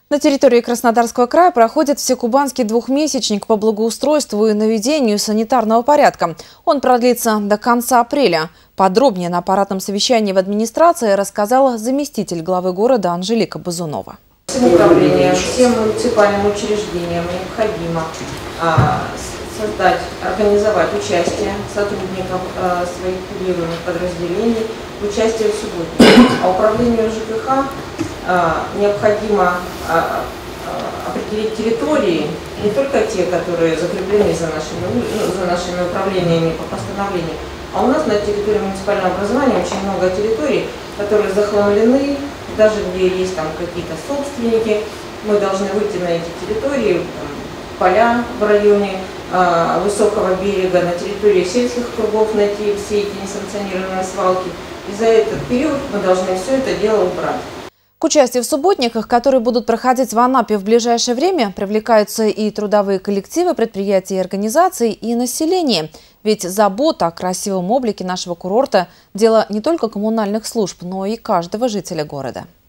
На территории Краснодарского края проходит всекубанский двухмесячник по благоустройству и наведению санитарного порядка. Он продлится до конца апреля. Подробнее на аппаратном совещании в администрации рассказала заместитель главы города Анжелика Базунова. Всем управлениям, всем муниципальным учреждениям необходимо организовать участие сотрудников своих курируемых подразделений в участии в субботнике. А управлению ЖКХ необходимо определить территории, не только те, которые закреплены за нашими управлениями по постановлению, а у нас на территории муниципального образования очень много территорий, которые захламлены, даже где есть там какие-то собственники. Мы должны выйти на эти территории, поля в районе высокого берега, на территории сельских кругов найти все эти несанкционированные свалки. И за этот период мы должны все это дело убрать. К участию в субботниках, которые будут проходить в Анапе в ближайшее время, привлекаются и трудовые коллективы, предприятия и организации, и население. Ведь забота о красивом облике нашего курорта – дело не только коммунальных служб, но и каждого жителя города.